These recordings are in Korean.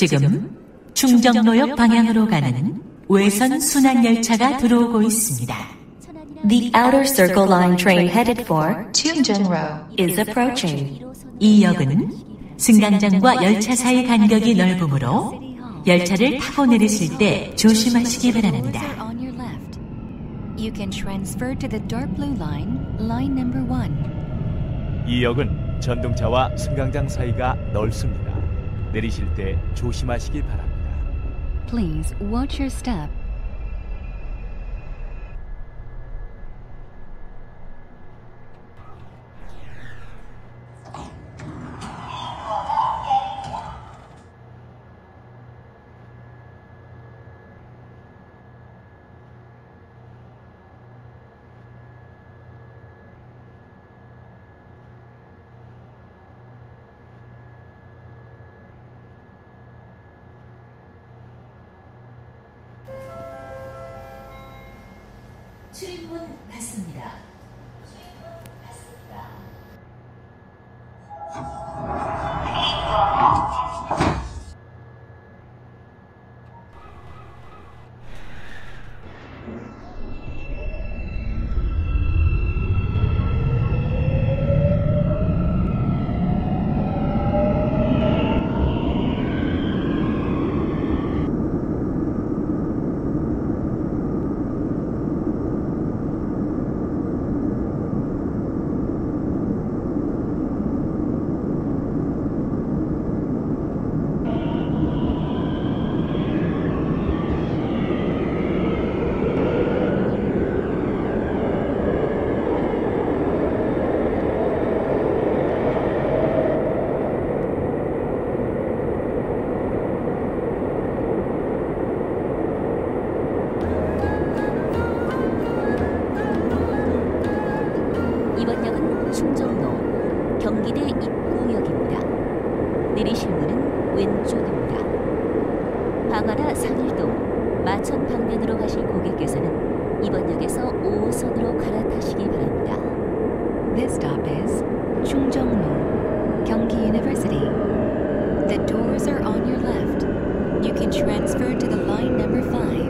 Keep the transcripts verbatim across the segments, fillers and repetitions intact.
지금 충정로역 방향으로 가는 외선 순환열차가 들어오고 있습니다. The Outer Circle Line train headed for Chungjeonro is approaching. 이 역은 승강장과 열차 사이 간격이 넓으므로 열차를 타고 내리실 때 조심하시기 바랍니다. You can transfer to the dark blue line, line number one. 이 역은 전동차와 승강장 사이가 넓습니다. 내리실 때 조심하시기 바랍니다. Please watch your step. 출입문 닫습니다. 출입문 닫습니다. 이번 역은 충정로 경기대 입구역입니다. 내리실 문은 왼쪽입니다. 방하나 상일동, 마천 방면으로 가실 고객께서는 이번 역에서 오 호선으로 갈아타시기 바랍니다. This stop is 충정로, 경기 University. The doors are on your left. You can transfer to the line number five.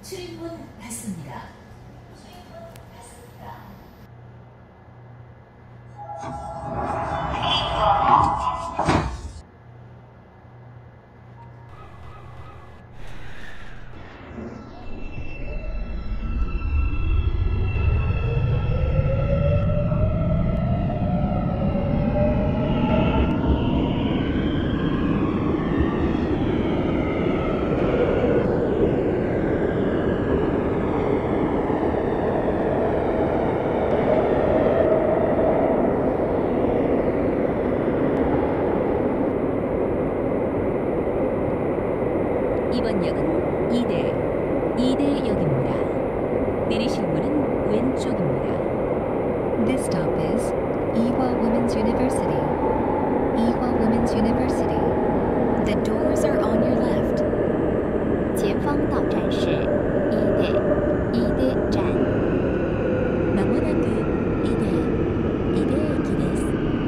출입문 닫습니다. 이번 역은 이대, 이대역입니다. 내리실 문은 왼쪽입니다. This stop is Ewha Women's University. Ewha Women's University. The doors are on your left. 前方到站是一대, 이대站. まもなく이대, 이대駅です.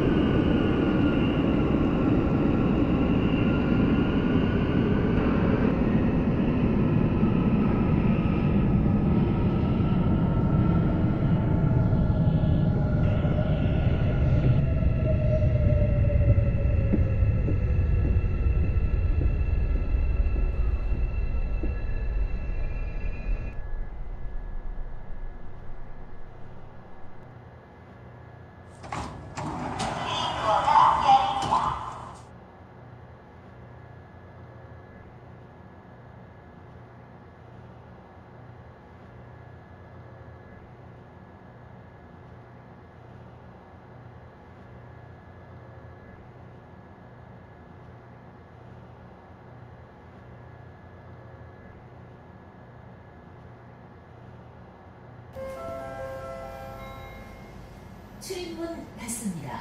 출입문 닫습니다.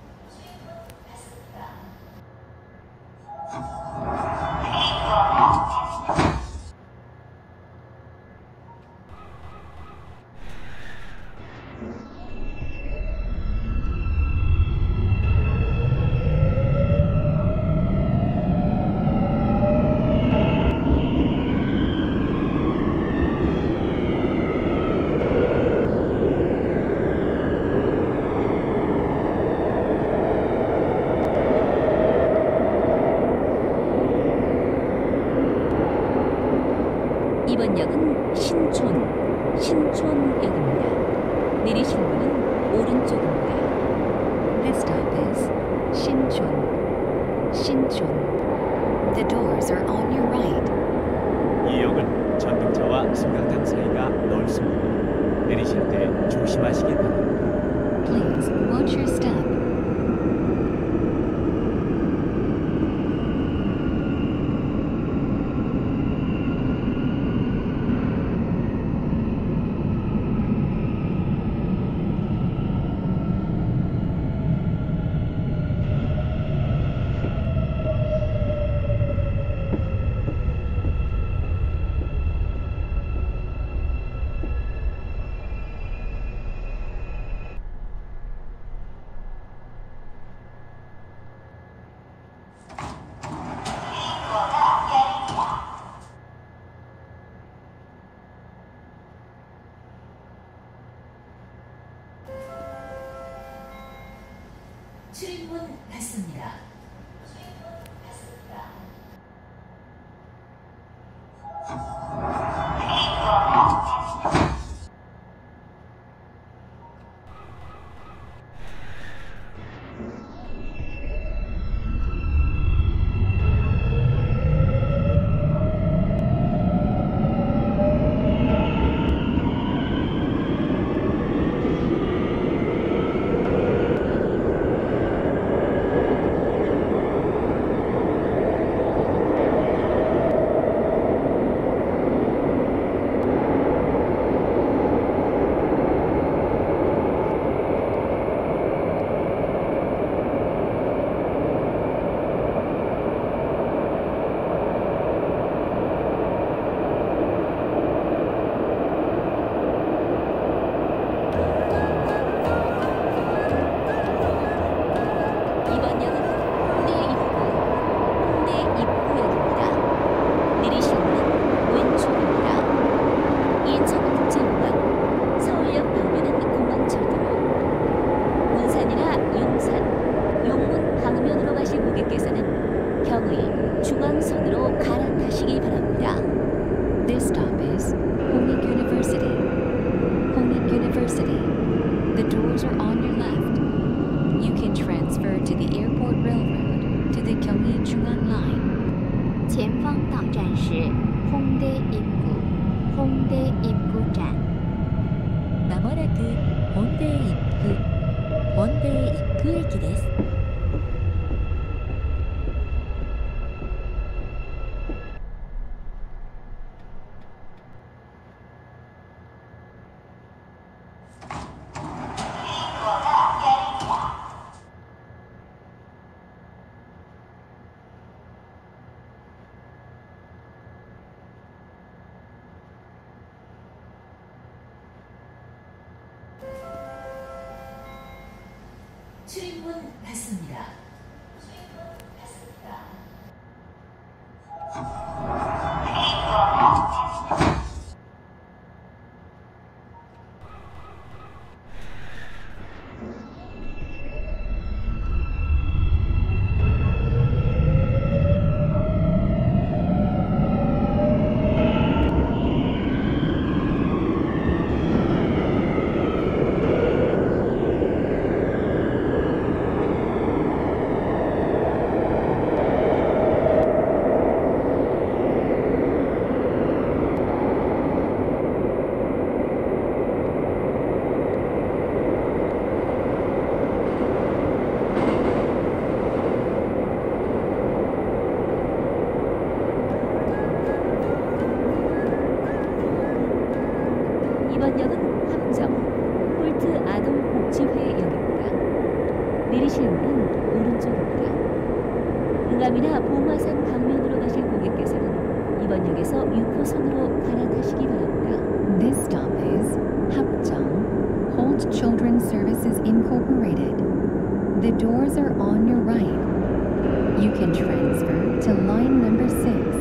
이번 역은 신촌, 신촌역입니다. 내리실 문은 오른쪽입니다. This stop is Shinchon. Shinchon. The doors are on your right. 이 역은 전등차와 승강장 사이가 넓습니다. 내리실 때 조심하시기 바랍니다. Please watch your step. 출입문 닫습니다. 홍대 입구간. まもなく本邸一区本邸一区駅です。 출입문 닫습니다. 이번 역은 함정 홀트 아동복지회역입니다. 내리실 문은 오른쪽입니다. 응암이나 봉화산 방면으로 가실 고객께서는 이번 역에서 육 호선으로 갈아타시기 바랍니다. This stop is Hapjeong Holt Children's Services Incorporated. The doors are on your right. You can transfer to line number six.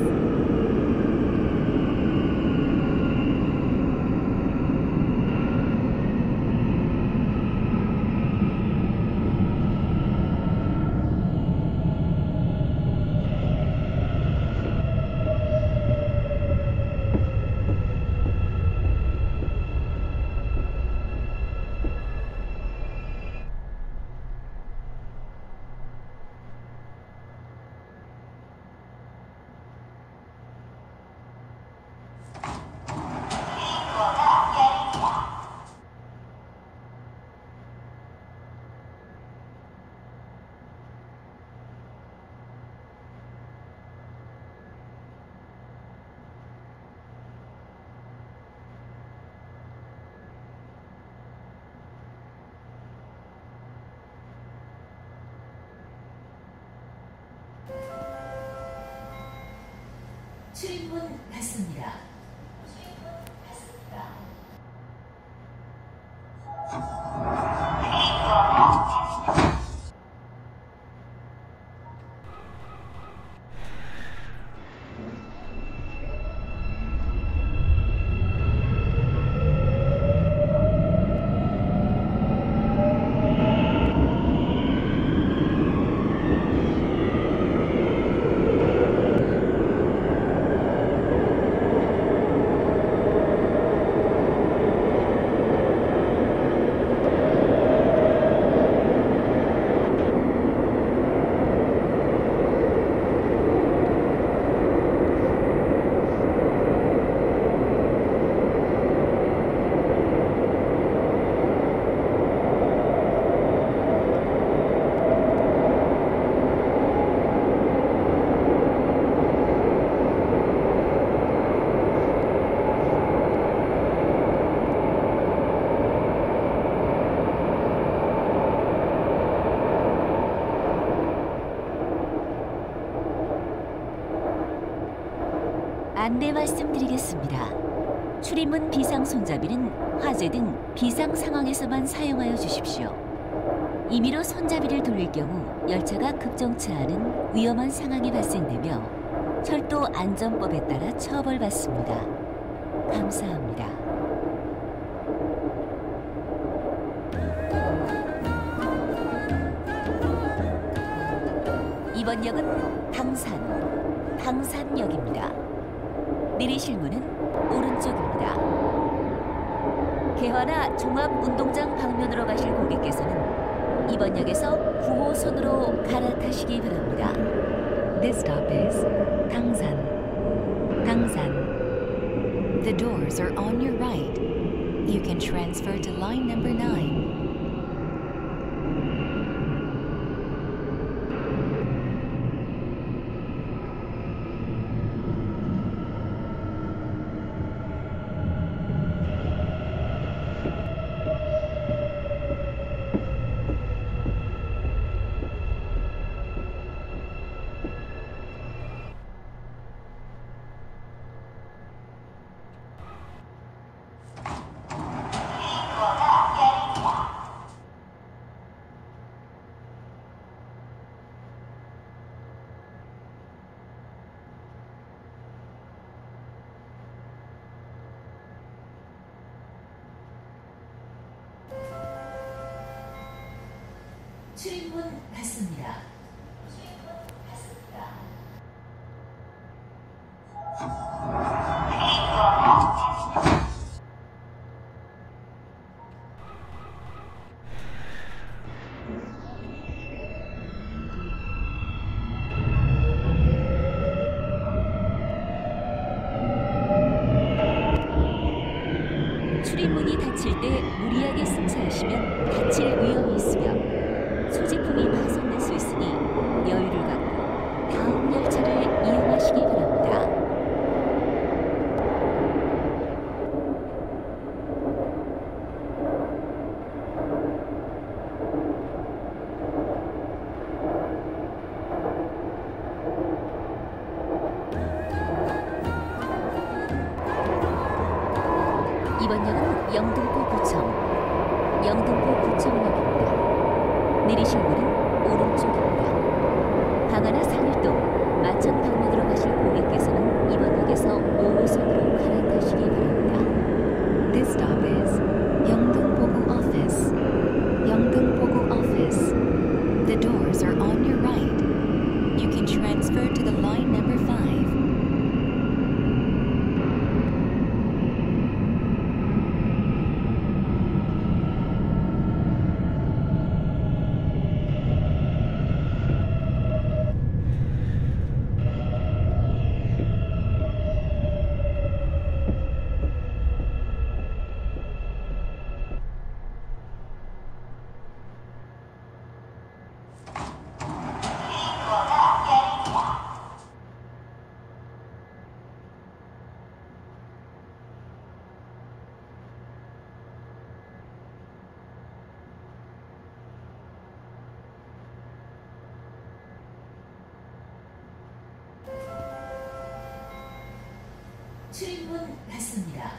출입문 닫습니다. 안내 말씀드리겠습니다. 출입문 비상 손잡이는 화재 등 비상 상황에서만 사용하여 주십시오. 임의로 손잡이를 돌릴 경우 열차가 급정차하는 위험한 상황이 발생되며 철도 안전법에 따라 처벌받습니다. 감사합니다. 이번 역은 당산, 당산역입니다. 내리실 문은 오른쪽입니다. 개화나 종합운동장 방면으로 가실 고객께서는 이번 역에서 구 호선으로 갈아타시기 바랍니다. This stop is Tangsan. Tangsan. The doors are on your right. You can transfer to line number nine. 출입문 닫습니다. 출입문이 닫힐 때 무리하게 승차하시면 다칠 위험이 있으며 소지품이 파손될 수 있으니 여유를 갖고 다음 열차를 이용하시기 바랍니다. 이번 역은 영등포구청, 영등포구청역입니다. 내리실 문은 오른쪽입니다. 방하나 상일동, 마천 방면으로 가실 고객께서는 이번 역에서 오 호선으로 갈아타시기 바랍니다. This stop is Yeongdeungpogu Office. Yeongdeungpogu Office. The doors are on your right. You can transfer to the line number five. 출입문 닫습니다.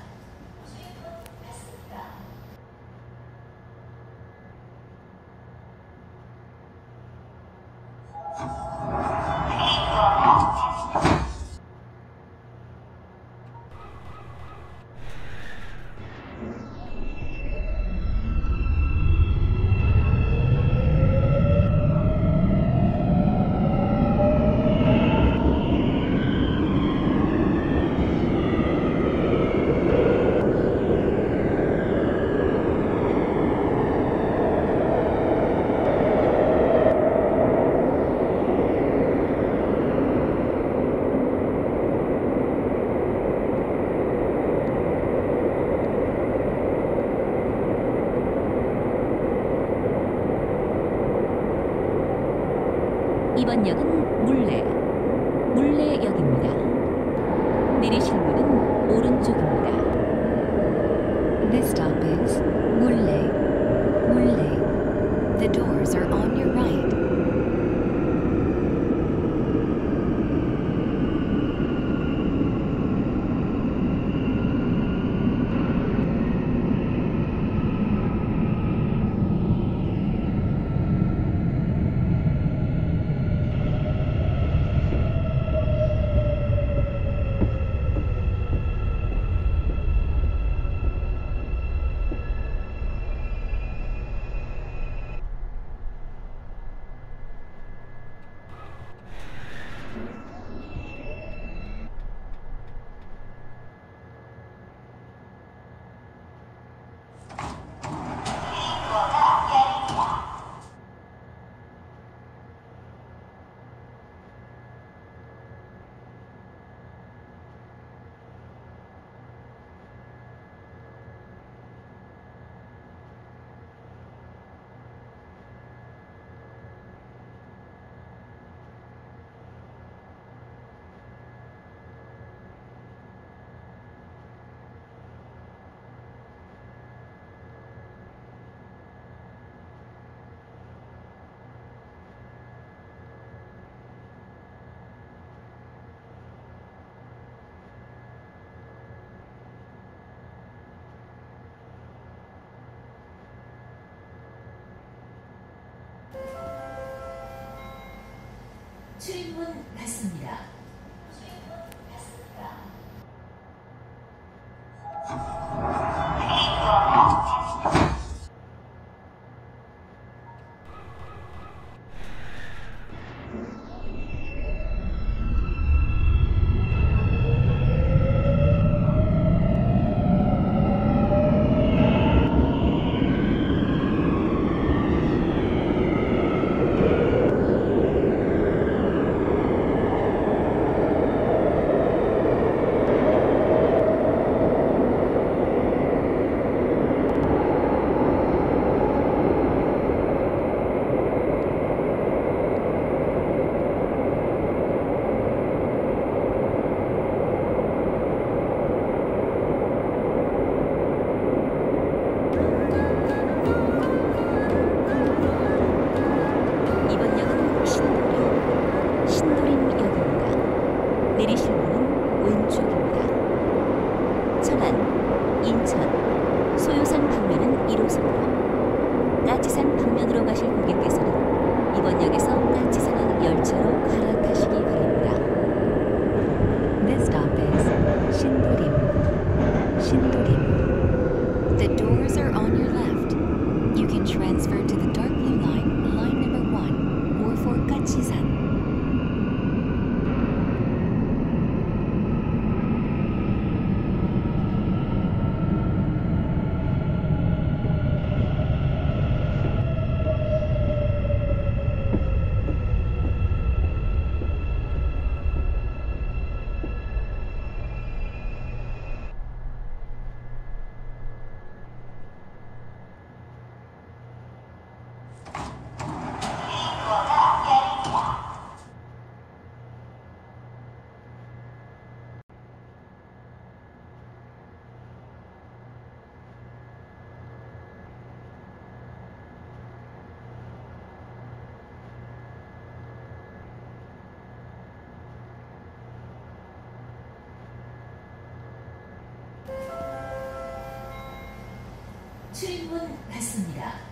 출입문 닫습니다. 이번 역은 신도림, 신도림역입니다. 내리실 문은 왼쪽입니다. 천안, 인천, 소요산 방면은 일 호선으로, 까치산 방면으로 가실 고객께서는 이번 역에서 까치산행 열차로 갈아타시기 바랍니다. This stop is Shindorim. Shindorim. The doors are on your left. You can transfer to the dark blue line, line number one, or for Gachisan. 출입문 닫습니다.